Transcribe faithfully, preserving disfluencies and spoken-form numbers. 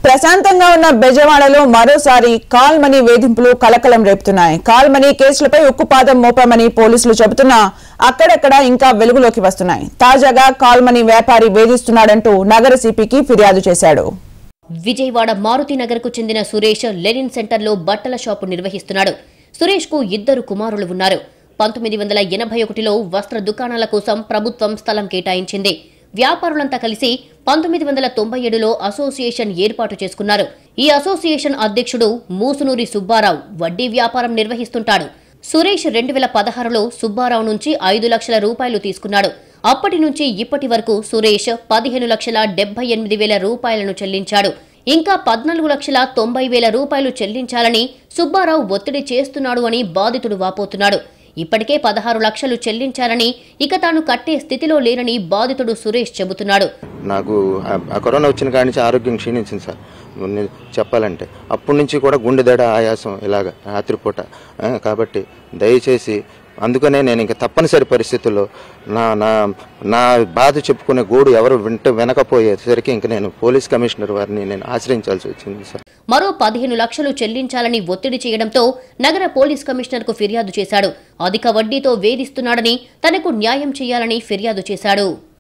ప్రశాంతంగా ఉన్న బెజవాడలో మరోసారి కాల్ మనీ వేధింపులు కలకలం రేపుతున్నాయి. కాల్ మనీ కేసులపై ఉక్కుపాదం మోపామని పోలీసులు చెబుతున్నా అక్కడక్కడ ఇంకా వెలుగులోకి వస్తున్నాయి. తాజాగా కాల్ మనీ వ్యాపారి వేధిస్తున్నాడంటూ నగర సిపికి ఫిర్యాదు చేశాడు. విజయవాడ మారుతి నగర్ కు చెందిన సురేష్ లెనిన్ సెంటర్ లో బట్టల షాపు నిర్వహిస్తున్నాడు. సురేష్ కు ఇద్దరు కుమారులు ఉన్నారు. పంతొమ్మిది వందల ఎనభై ఒకటిలో వస్త్ర దుకాణాల కోసం ప్రభుత్వం స్థలం కేటాయించింది. వ్యాపారులంతా కలిసి పంతొమ్మిది వందల తొంభై ఏడులో అసోసియేషన్ ఏర్పాటు చేసుకున్నారు. ఈ అసోసియేషన్ అధ్యక్షుడు మూసునూరి సుబ్బారావు వడ్డీ వ్యాపారం నిర్వహిస్తుంటాడు. సురేష్ రెండు వేల పదహారులో సుబ్బారావు నుంచి ఐదు లక్షల రూపాయలు తీసుకున్నాడు. అప్పటి నుంచి ఇప్పటి వరకు సురేష్ పదిహేను లక్షల డెబ్బై ఎనిమిది వేల రూపాయలను చెల్లించాడు. ఇంకా పద్నాలుగు లక్షల తొంభై వేల రూపాయలు చెల్లించాలని సుబ్బారావు ఒత్తిడి చేస్తున్నాడు అని బాధితుడు వాపోతున్నాడు. ఇప్పటికే పదహారు లక్షలు చెల్లించాలని, ఇక తాను కట్టే స్థితిలో లేనని బాధితుడు సురేష్ చెబుతున్నాడు. నాకు కరోనా వచ్చిన కాడి నుంచి ఆరోగ్యం క్షీణించింది సార్. చెప్పాలంటే అప్పటి నుంచి కూడా గుండె దడ, ఆయాసం ఇలాగ రాత్రిపూట. కాబట్టి దయచేసి అందుకనే నేను ఇంకా తప్పనిసరి పరిస్థితుల్లో నా నా నా బాధ చెప్పుకునే గోడు ఎవరు వింట వినకపోయేసరికి ఇంక నేను పోలీస్ కమిషనర్ వారిని నేను ఆశ్రయించాల్సి వచ్చింది సార్. మరో పదిహేను లక్షలు చెల్లించాలని ఒత్తిడి చేయడంతో నగర పోలీస్ కమిషనర్ కు ఫిర్యాదు చేశాడు. అధిక వడ్డీతో వేధిస్తున్నాడని, తనకు న్యాయం చేయాలని ఫిర్యాదు చేశాడు.